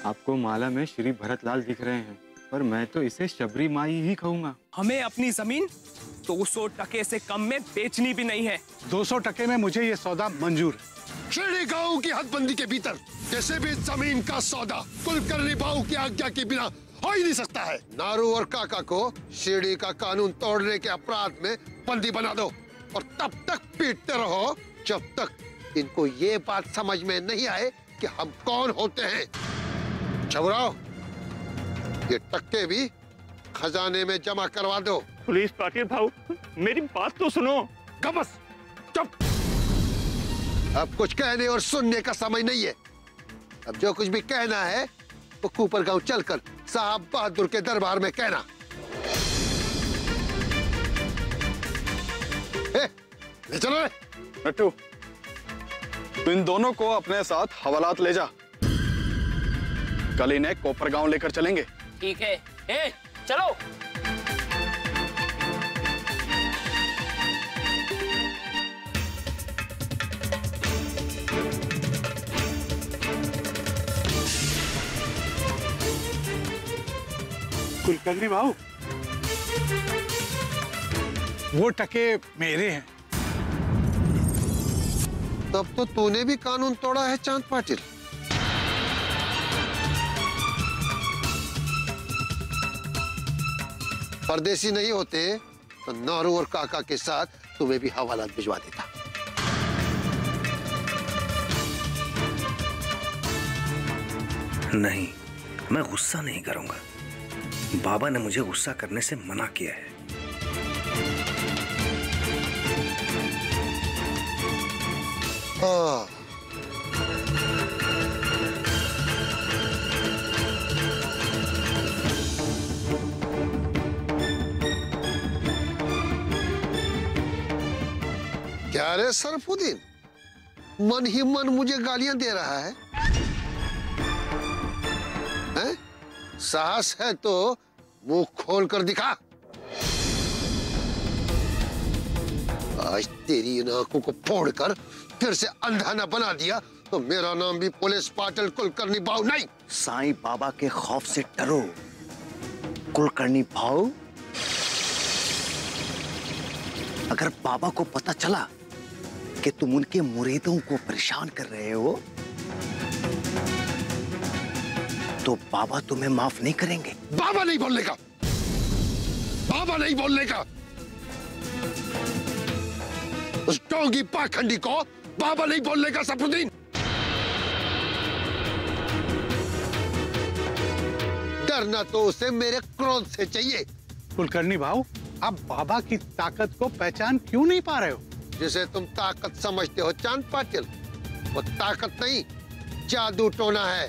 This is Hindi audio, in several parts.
आपको माला में श्री भरतलाल दिख रहे हैं, पर मैं तो इसे शबरी माई ही कहूंगा। हमें अपनी जमीन 200 टके से कम में बेचनी भी नहीं है। 200 टके में मुझे ये सौदा मंजूर है। शिरडी गांव की हदबंदी के भीतर किसी भी जमीन का सौदा कुलकर्णी बाबू की आज्ञा के बिना हो ही नहीं सकता है। नारू और काका को शिरडी का कानून तोड़ने के अपराध में बंदी बना दो और तब तक पीटते रहो जब तक इनको ये बात समझ में नहीं आए कि हम कौन होते हैं। छबराओ, ये टक्के भी खजाने में जमा करवा दो। पुलिस पाटिल भाऊ, मेरी बात तो सुनो। बस चुप। अब कुछ कहने और सुनने का समय नहीं है। अब जो कुछ भी कहना है वो कूपर गांव चलकर साहब बहादुर के दरबार में कहना। ले चलो रे। नट्टू, तू इन दोनों को अपने साथ हवालात ले जा। कल इन्हें कोपर गांव लेकर चलेंगे। ठीक है। चलो। कुलकर्णी बाबू, वो टके मेरे हैं। तब तो तूने भी कानून तोड़ा है चांद पाटिल। परदेसी नहीं होते तो नारू और काका के साथ तुम्हें भी हवालात भिजवा देता। नहीं, मैं गुस्सा नहीं करूंगा। बाबा ने मुझे गुस्सा करने से मना किया है। क्या रे सरफुद्दीन, मन ही मन मुझे गालियां दे रहा है? हैं? साहस है तो मुंह खोल कर दिखा। आज तेरी इन आंखों को फोड़कर फिर से अंधा न बना दिया तो मेरा नाम भी पुलिस पाटिल कुलकर्णी भाऊ नहीं। साईं बाबा के खौफ से डरो कुलकर्णी भाऊ। अगर बाबा को पता चला कि तुम उनके मुरीदों को परेशान कर रहे हो तो बाबा तुम्हें माफ नहीं करेंगे। बाबा नहीं बोलने का, बाबा नहीं बोलने का। उस डोंगी पाखंडी को बाबा नहीं बोलने का। सरफुद्दीन, डरना तो उसे मेरे क्रोध से चाहिए। कुलकर्णी भाऊ, आप बाबा की ताकत को पहचान क्यों नहीं पा रहे हो? जिसे तुम ताकत समझते हो चांद पाटिल, वो ताकत नहीं, जादू टोना है,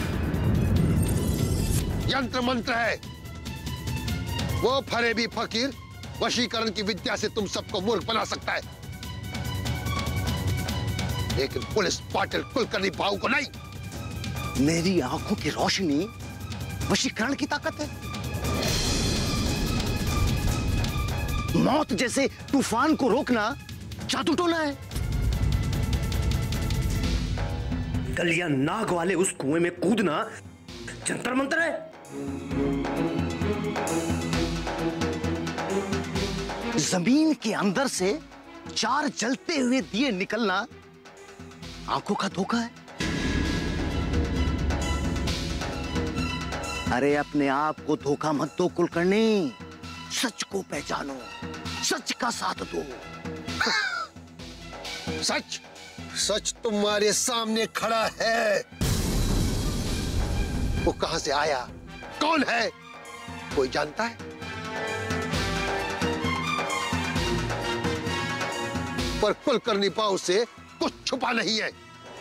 यंत्र मंत्र है। वो फरेबी फकीर वशीकरण की विद्या से तुम सबको मूर्ख बना सकता है, लेकिन पुलिस पाटिल कुलकर्णी भाऊ को नहीं। मेरी आंखों की रोशनी वशीकरण की ताकत है। मौत जैसे तूफान को रोकना जादू टोना है। कलिया नाग वाले उस कुएं में कूदना जंतर मंतर है। जमीन के अंदर से 4 जलते हुए दिए निकलना आंखों का धोखा है। अरे अपने आप को धोखा मत दो कुलकर्णी, सच को पहचानो, सच का साथ दो। सच, सच तुम्हारे सामने खड़ा है। वो कहां से आया, कौन है, कोई जानता है? पर कुलकर्णी भाऊ से कुछ छुपा नहीं है।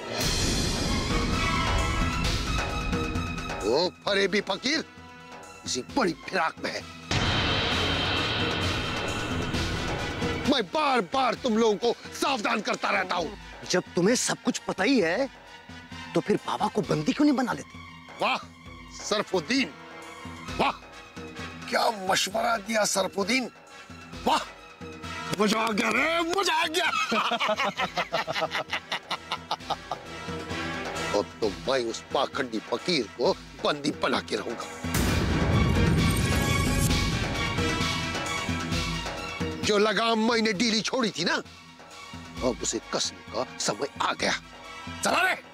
वो फरेबी फकीर किसी बड़ी फिराक में है। मैं बार बार तुम लोगों को सावधान करता रहता हूं। जब तुम्हें सब कुछ पता ही है तो फिर बाबा को बंदी क्यों नहीं बना लेते? वाह सरफुद्दीन, वाह, क्या मशवरा दिया सरफुद्दीन, वाह, मजा आ गया रे, मजा आ गया। और तो मैं उस पाखंडी फकीर को बंदी बना के रहूंगा। जो लगाम मैंने डीली छोड़ी थी ना, अब उसे कसने का समय आ गया। चला रे।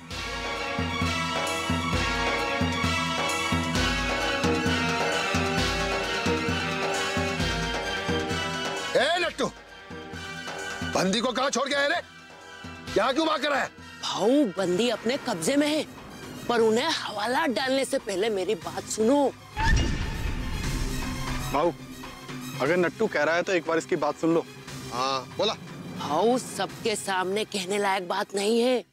ए लट्टू, बंदी को कहां छोड़ के आए रे? यहाँ क्यों भाग रहा है? भाऊ, बंदी अपने कब्जे में है, पर उन्हें हवाला डालने से पहले मेरी बात सुनो। भाऊ, अगर नट्टू कह रहा है तो एक बार इसकी बात सुन लो। हाँ बोला। भाऊ, सबके सामने कहने लायक बात नहीं है।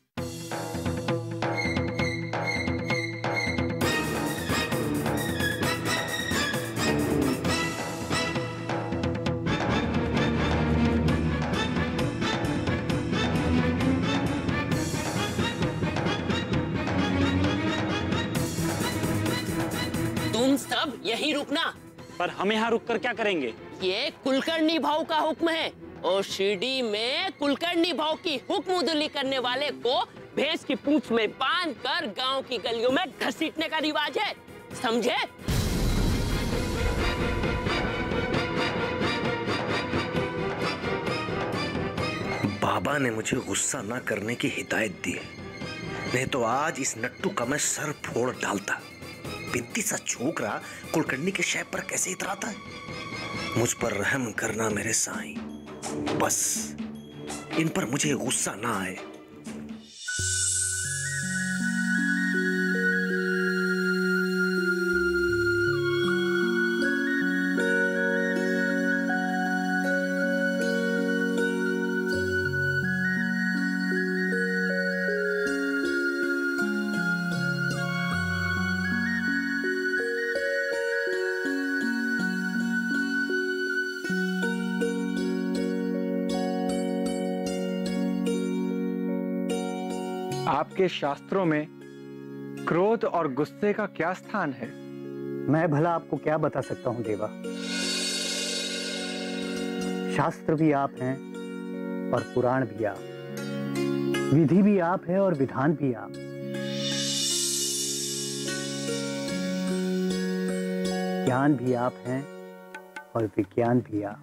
तुम सब यहीं रुकना। पर हम यहाँ रुककर क्या करेंगे? ये कुलकर्णी भाव का हुक्म है और शिरडी में कुलकर्णी भाव की हुक्मउदली करने वाले को भैंस की पूंछ में बांध कर गांव की गलियों में घसीटने का रिवाज है, समझे? बाबा ने मुझे गुस्सा ना करने की हिदायत दी है, नहीं तो आज इस नट्टू का मैं सर फोड़ डालता। बित्ती सा छोकरा कुलकर्णी के शय पर कैसे इतराता है? मुझ पर रहम करना मेरे साईं, बस इन पर मुझे गुस्सा ना आए। आपके शास्त्रों में क्रोध और गुस्से का क्या स्थान है? मैं भला आपको क्या बता सकता हूं देवा। शास्त्र भी आप हैं और पुराण भी आप, विधि भी आप है और विधान भी आप। ज्ञान भी आप हैं और विज्ञान भी आप।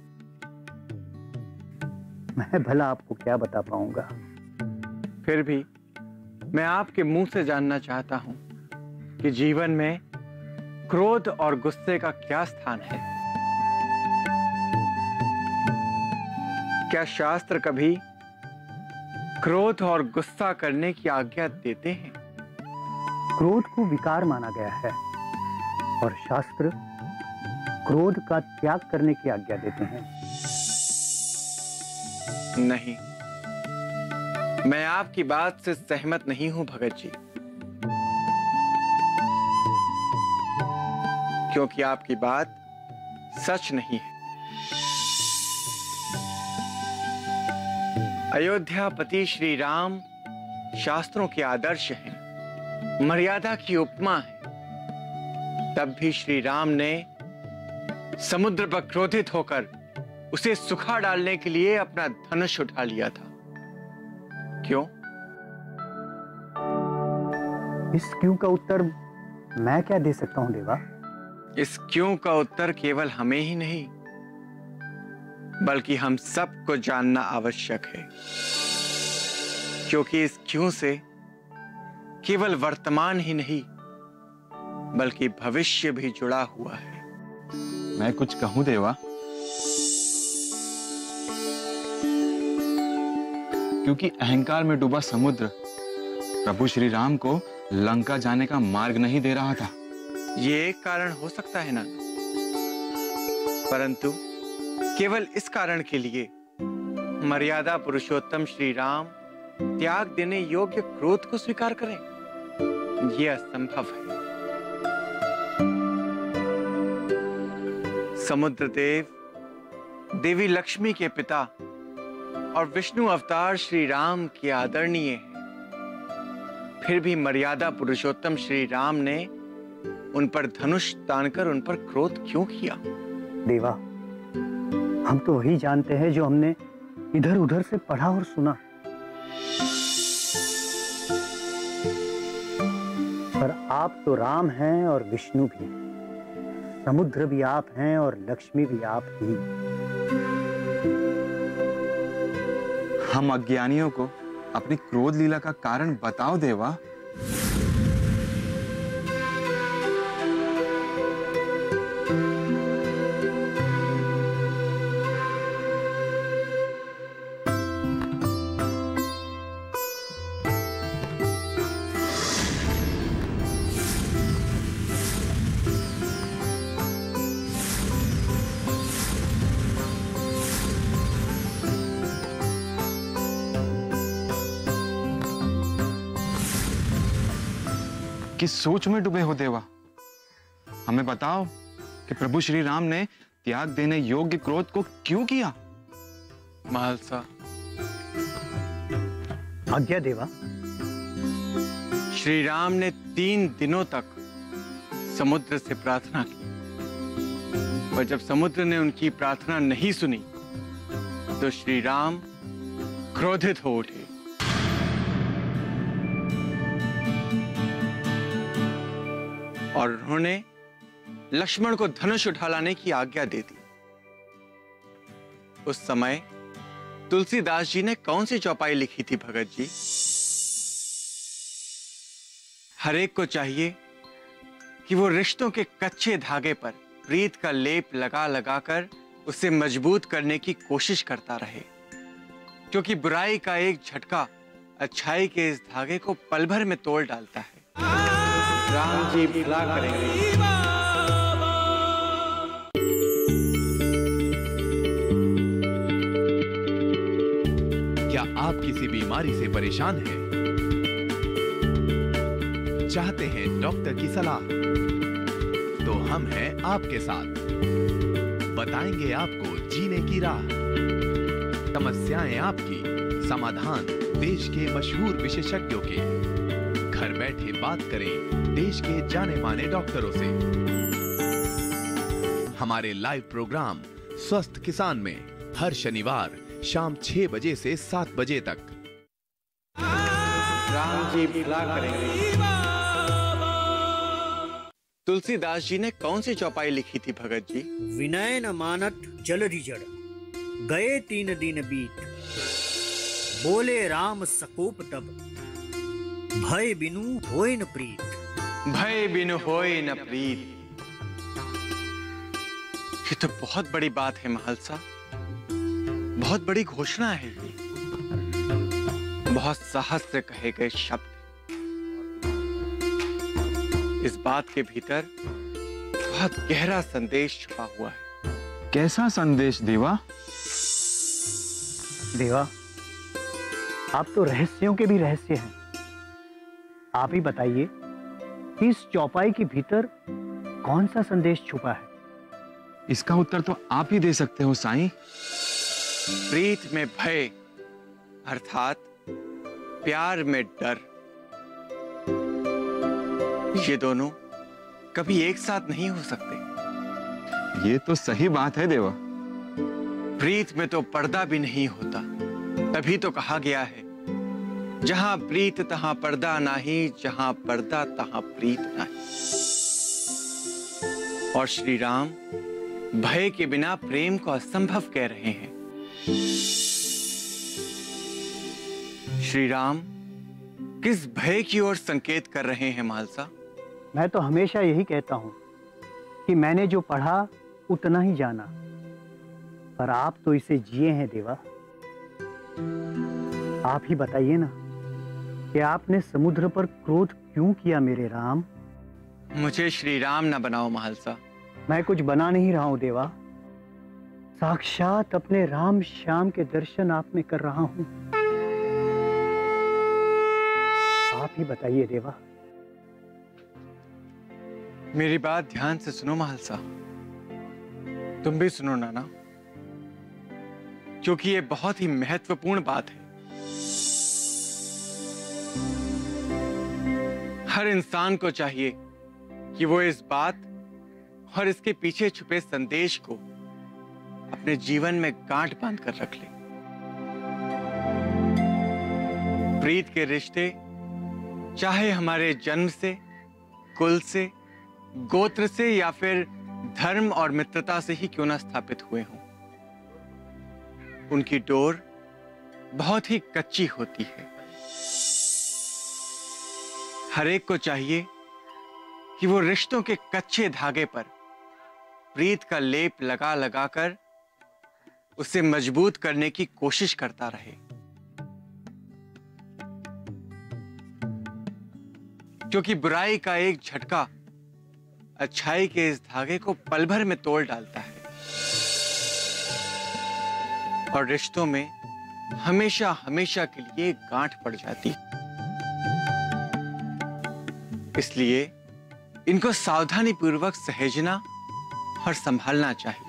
मैं भला आपको क्या बता पाऊंगा। फिर भी मैं आपके मुंह से जानना चाहता हूं कि जीवन में क्रोध और गुस्से का क्या स्थान है। क्या शास्त्र कभी क्रोध और गुस्सा करने की आज्ञा देते हैं? क्रोध को विकार माना गया है और शास्त्र क्रोध का त्याग करने की आज्ञा देते हैं। नहीं, मैं आपकी बात से सहमत नहीं हूं भगत जी, क्योंकि आपकी बात सच नहीं है। अयोध्यापति श्री राम शास्त्रों के आदर्श हैं, मर्यादा की उपमा है। तब भी श्री राम ने समुद्र पर क्रोधित होकर उसे सुखा डालने के लिए अपना धनुष उठा लिया था। क्यों? इस क्यों का उत्तर मैं क्या दे सकता हूं देवा? इस क्यों का उत्तर केवल हमें ही नहीं बल्कि हम सबको जानना आवश्यक है, क्योंकि इस क्यों से केवल वर्तमान ही नहीं बल्कि भविष्य भी जुड़ा हुआ है। मैं कुछ कहूं देवा? क्योंकि अहंकार में डूबा समुद्र प्रभु श्री राम को लंका जाने का मार्ग नहीं दे रहा था। ये एक कारण हो सकता है ना, परंतु केवल इस कारण के लिए मर्यादा पुरुषोत्तम श्री राम त्याग देने योग्य क्रोध को स्वीकार करें, यह असंभव है। समुद्र देव देवी लक्ष्मी के पिता और विष्णु अवतार श्री राम के आदरणीय हैं, फिर भी मर्यादा पुरुषोत्तम श्री राम ने उन पर धनुष तानकर उन पर क्रोध क्यों किया? देवा, हम तो वही जानते हैं जो हमने इधर उधर से पढ़ा और सुना। पर आप तो राम हैं और विष्णु भी, समुद्र भी आप हैं और लक्ष्मी भी आप ही। हम अज्ञानियों को अपनी क्रोध लीला का कारण बताओ देवा। किस सोच में डूबे हो देवा? हमें बताओ कि प्रभु श्री राम ने त्याग देने योग्य क्रोध को क्यों किया? महालसा, आज्ञा देवा। श्री राम ने 3 दिनों तक समुद्र से प्रार्थना की, पर जब समुद्र ने उनकी प्रार्थना नहीं सुनी तो श्री राम क्रोधित हो उठे। और उन्होंने लक्ष्मण को धनुष उठा लाने की आज्ञा दे दी। उस समय तुलसीदास जी ने कौन सी चौपाई लिखी थी भगत जी? हर एक को चाहिए कि वो रिश्तों के कच्चे धागे पर प्रीत का लेप लगा लगाकर उसे मजबूत करने की कोशिश करता रहे, क्योंकि बुराई का एक झटका अच्छाई के इस धागे को पल भर में तोड़ डालता है। राम जी भला करेंगे। क्या आप किसी बीमारी से परेशान हैं? चाहते हैं डॉक्टर की सलाह? तो हम हैं आपके साथ, बताएंगे आपको जीने की राह। समस्याएं आपकी, समाधान देश के मशहूर विशेषज्ञों के। घर बैठे बात करें देश के जाने माने डॉक्टरों से। हमारे लाइव प्रोग्राम स्वस्थ किसान में हर शनिवार शाम 6 बजे से 7 बजे तक। राम जी भला करेंगे। तुलसीदास जी ने कौन सी चौपाई लिखी थी भगत जी? विनय न मानत जलधि जड़, गए 3 दिन बीत, बोले राम सकोप तब, भय बिनु होय न प्रीत। भय बिनु होय न प्रीत। ये तो बहुत बड़ी बात है महलसा, बहुत बड़ी घोषणा है ये, बहुत साहस से कहे गए शब्द। इस बात के भीतर बहुत गहरा संदेश छुपा हुआ है। कैसा संदेश देवा? देवा, आप तो रहस्यों के भी रहस्य हैं। आप ही बताइए कि इस चौपाई के भीतर कौन सा संदेश छुपा है? इसका उत्तर तो आप ही दे सकते हो साईं। प्रीत में भय अर्थात प्यार में डर, ये दोनों कभी एक साथ नहीं हो सकते। ये तो सही बात है देवा। प्रीत में तो पर्दा भी नहीं होता, तभी तो कहा गया है, जहां प्रीत तहां पर्दा नाही, जहां पर्दा तहां प्रीत नाही। और श्री राम भय के बिना प्रेम को असंभव कह रहे हैं। श्री राम किस भय की ओर संकेत कर रहे हैं मालसा? मैं तो हमेशा यही कहता हूं कि मैंने जो पढ़ा उतना ही जाना, पर आप तो इसे जिए हैं देवा। आप ही बताइए ना कि आपने समुद्र पर क्रोध क्यों किया मेरे राम? मुझे श्री राम न बनाओ महलसा। मैं कुछ बना नहीं रहा हूं देवा, साक्षात अपने राम श्याम के दर्शन आप में कर रहा हूं। आप ही बताइए देवा। मेरी बात ध्यान से सुनो महलसा, तुम भी सुनो नाना, क्योंकि ये बहुत ही महत्वपूर्ण बात है। हर इंसान को चाहिए कि वो इस बात और इसके पीछे छुपे संदेश को अपने जीवन में गांठ बांध कर रख ले। प्रीत के रिश्ते चाहे हमारे जन्म से कुल से, गोत्र से या फिर धर्म और मित्रता से ही क्यों ना स्थापित हुए हों, उनकी डोर बहुत ही कच्ची होती है। हर एक को चाहिए कि वो रिश्तों के कच्चे धागे पर प्रीत का लेप लगा लगाकर उसे मजबूत करने की कोशिश करता रहे, क्योंकि बुराई का एक झटका अच्छाई के इस धागे को पल भर में तोड़ डालता है और रिश्तों में हमेशा हमेशा के लिए गांठ पड़ जाती। इसलिए इनको सावधानी पूर्वक सहेजना और संभालना चाहिए।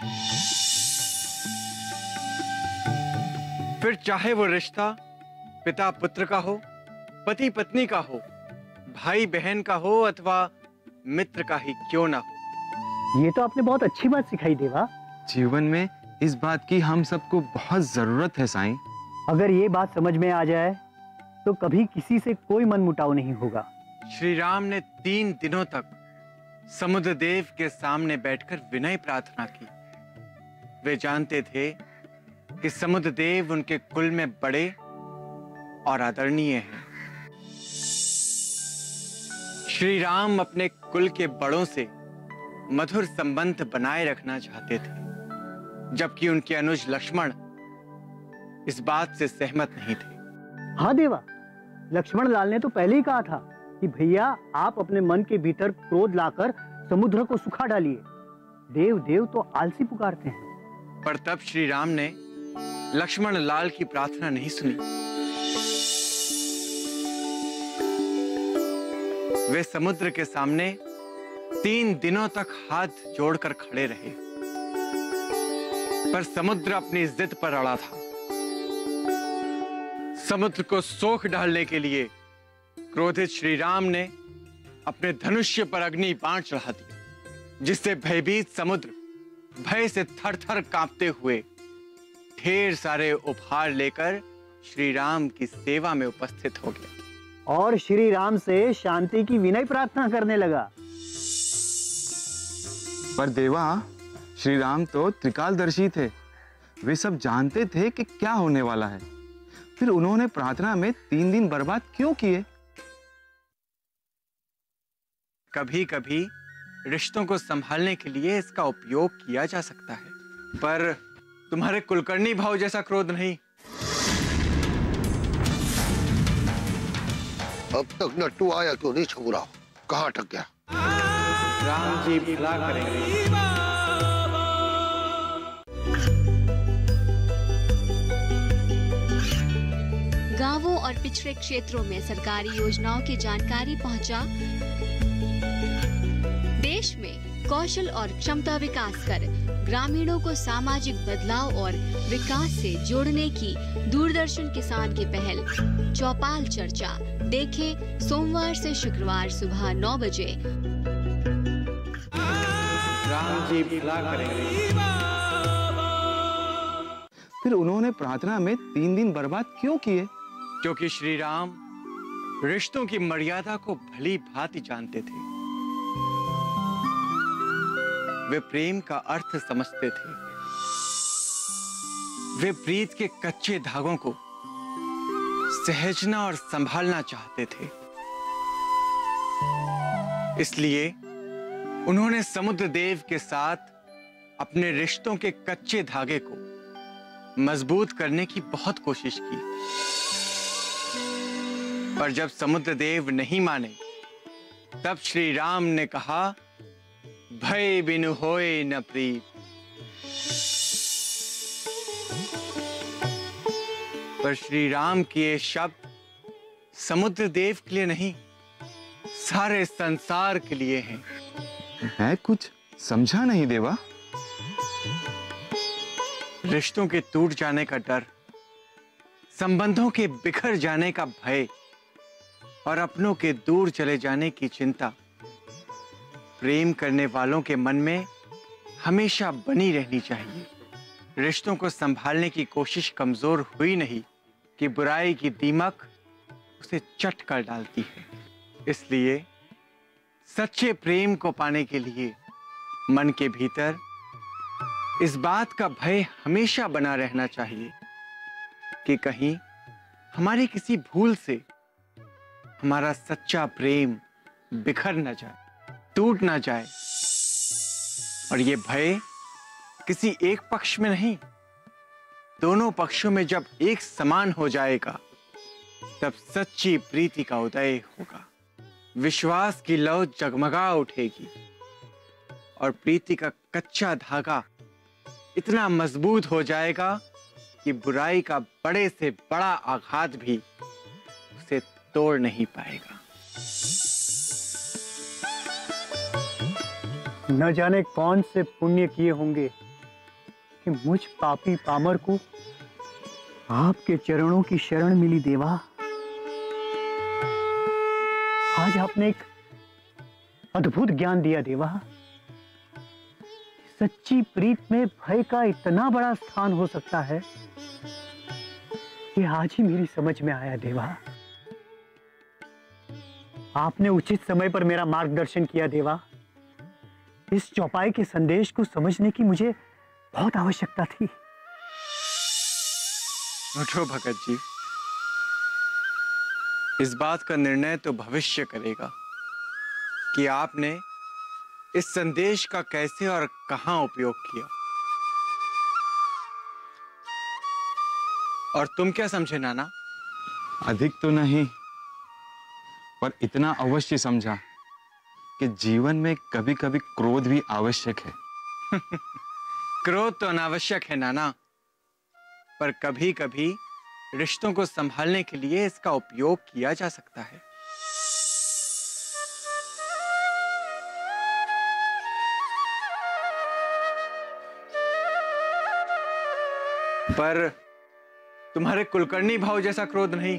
फिर चाहे वो रिश्ता पिता पुत्र का हो, पति पत्नी का हो, भाई बहन का हो अथवा मित्र का ही क्यों ना हो। ये तो आपने बहुत अच्छी बात सिखाई देवा। जीवन में इस बात की हम सबको बहुत जरूरत है साईं। अगर ये बात समझ में आ जाए तो कभी किसी से कोई मनमुटाव नहीं होगा। श्री राम ने 3 दिनों तक समुद्र देव के सामने बैठकर विनय प्रार्थना की। वे जानते थे कि समुद्र देव उनके कुल में बड़े और आदरणीय हैं। श्री राम अपने कुल के बड़ों से मधुर संबंध बनाए रखना चाहते थे, जबकि उनके अनुज लक्ष्मण इस बात से सहमत नहीं थे। हाँ देवा, लक्ष्मण लाल ने तो पहले ही कहा था कि भैया आप अपने मन के भीतर क्रोध लाकर समुद्र को सुखा डालिए। देव देव तो आलसी पुकारते हैं। पर तब श्री राम ने लक्ष्मण लाल की प्रार्थना नहीं सुनी। वे समुद्र के सामने 3 दिनों तक हाथ जोड़कर खड़े रहे, पर समुद्र अपनी जिद पर अड़ा था। समुद्र को सोख डालने के लिए क्रोधित श्री राम ने अपने धनुष्य पर अग्नि बाण चढ़ा दिया, जिससे भयभीत समुद्र भय से थर-थर कांपते हुए ढेर सारे उपहार लेकर श्री राम की सेवा में उपस्थित हो गया और श्री राम से शांति की विनय प्रार्थना करने लगा। पर देवा, श्री राम तो त्रिकालदर्शी थे। वे सब जानते थे कि क्या होने वाला है। फिर उन्होंने प्रार्थना में 3 दिन बर्बाद क्यों किए? कभी कभी रिश्तों को संभालने के लिए इसका उपयोग किया जा सकता है, पर तुम्हारे कुलकर्णी भाव जैसा क्रोध नहीं। अब तक नट्टू आया क्यों नहीं छुरा? कहाँ अटक गया? राम जी भला करेंगे। गांवों और पिछड़े क्षेत्रों में सरकारी योजनाओं की जानकारी पहुंचा। देश में कौशल और क्षमता विकास कर ग्रामीणों को सामाजिक बदलाव और विकास से जोड़ने की दूरदर्शन किसान की पहल चौपाल चर्चा देखें सोमवार से शुक्रवार सुबह 9 बजे। राम जी भला करेंगे। फिर उन्होंने प्रार्थना में 3 दिन बर्बाद क्यों किए? क्योंकि श्री राम रिश्तों की मर्यादा को भली भांति जानते थे। वे प्रेम का अर्थ समझते थे। वे प्रीत के कच्चे धागों को सहेजना और संभालना चाहते थे। इसलिए उन्होंने समुद्र देव के साथ अपने रिश्तों के कच्चे धागे को मजबूत करने की बहुत कोशिश की, पर जब समुद्र देव नहीं माने, तब श्री राम ने कहा, भय बिनु होए न प्रीत। पर श्री राम के ये शब्द समुद्र देव के लिए नहीं, सारे संसार के लिए हैं। मैं कुछ समझा नहीं देवा। रिश्तों के टूट जाने का डर, संबंधों के बिखर जाने का भय और अपनों के दूर चले जाने की चिंता प्रेम करने वालों के मन में हमेशा बनी रहनी चाहिए। रिश्तों को संभालने की कोशिश कमजोर हुई नहीं कि बुराई की दीमक उसे चट कर डालती है। इसलिए सच्चे प्रेम को पाने के लिए मन के भीतर इस बात का भय हमेशा बना रहना चाहिए कि कहीं हमारी किसी भूल से हमारा सच्चा प्रेम बिखर न जाए, टूट ना जाए। और ये भय किसी एक पक्ष में नहीं, दोनों पक्षों में जब एक समान हो जाएगा तब सच्ची प्रीति का उदय होगा, विश्वास की लौ जगमगा उठेगी और प्रीति का कच्चा धागा इतना मजबूत हो जाएगा कि बुराई का बड़े से बड़ा आघात भी उसे तोड़ नहीं पाएगा। न जाने कौन से पुण्य किए होंगे कि मुझ पापी पामर को आपके चरणों की शरण मिली देवा। आज आपने एक अद्भुत ज्ञान दिया देवा। सच्ची प्रीत में भय का इतना बड़ा स्थान हो सकता है कि आज ही मेरी समझ में आया देवा। आपने उचित समय पर मेरा मार्गदर्शन किया देवा। इस चौपाई के संदेश को समझने की मुझे बहुत आवश्यकता थी। उठो भगत जी, इस बात का निर्णय तो भविष्य करेगा कि आपने इस संदेश का कैसे और कहां उपयोग किया। और तुम क्या समझे नाना? अधिक तो नहीं, पर इतना अवश्य समझा कि जीवन में कभी कभी क्रोध भी आवश्यक है। क्रोध तो अनावश्यक है नाना, पर कभी कभी रिश्तों को संभालने के लिए इसका उपयोग किया जा सकता है। पर तुम्हारे कुलकर्णी भाव जैसा क्रोध नहीं।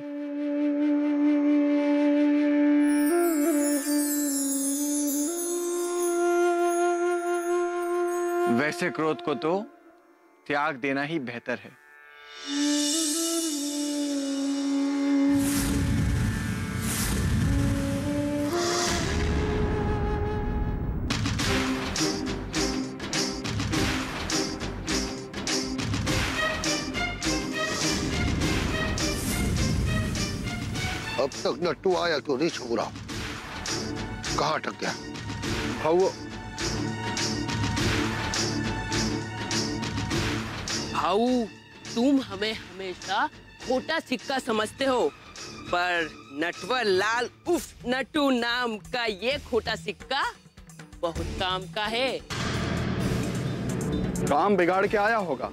वैसे क्रोध को तो त्याग देना ही बेहतर है। अब तक नट्टू आया क्यों नहीं छोरा? कहाँ अटक गया? भाऊ, तुम हमें हमेशा खोटा सिक्का समझते हो, पर नटवर लाल उफ नट्टू नाम का ये खोटा सिक्का बहुत काम का है। काम बिगाड़ के आया होगा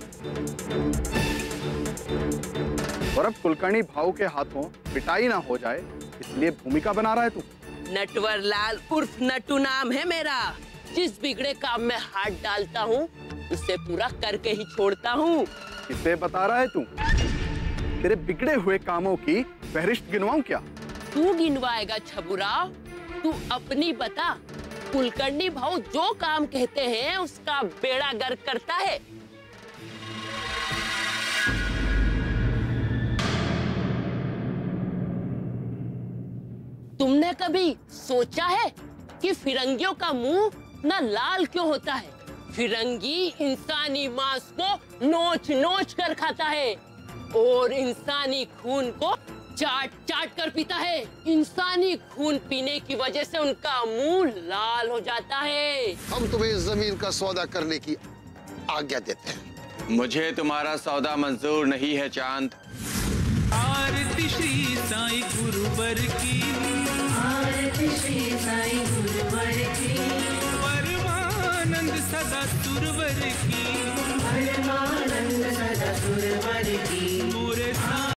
और अब कुलकर्णी भाऊ के हाथों पिटाई ना हो जाए इसलिए भूमिका बना रहा है तू। नटवर लाल उर्फ नट्टू नाम है मेरा। जिस बिगड़े काम में हाथ डालता हूँ उसे पूरा करके ही छोड़ता हूँ। किसे बता रहा है तू? तेरे बिगड़े हुए कामों की फहरिस्त गिनवाऊं क्या? तू गिनवाएगा छबुराव, तू अपनी बता। कुलकर्णी भाऊ जो काम कहते हैं उसका बेड़ा गर्क करता है। तुमने कभी सोचा है कि फिरंगियों का मुंह ना लाल क्यों होता है? फिरंगी इंसानी मांस को नोच नोच कर खाता है और इंसानी खून को चाट चाट कर पीता है। इंसानी खून पीने की वजह से उनका मुंह लाल हो जाता है। हम तुम्हें इस जमीन का सौदा करने की आज्ञा देते हैं। मुझे तुम्हारा सौदा मंजूर नहीं है चांद। आरती श्री साईं गुरुवर की, आरती श्री साईं गुरुवर की, परमानंद सदा सुरवर की, परमानंद सदा सुरवर की।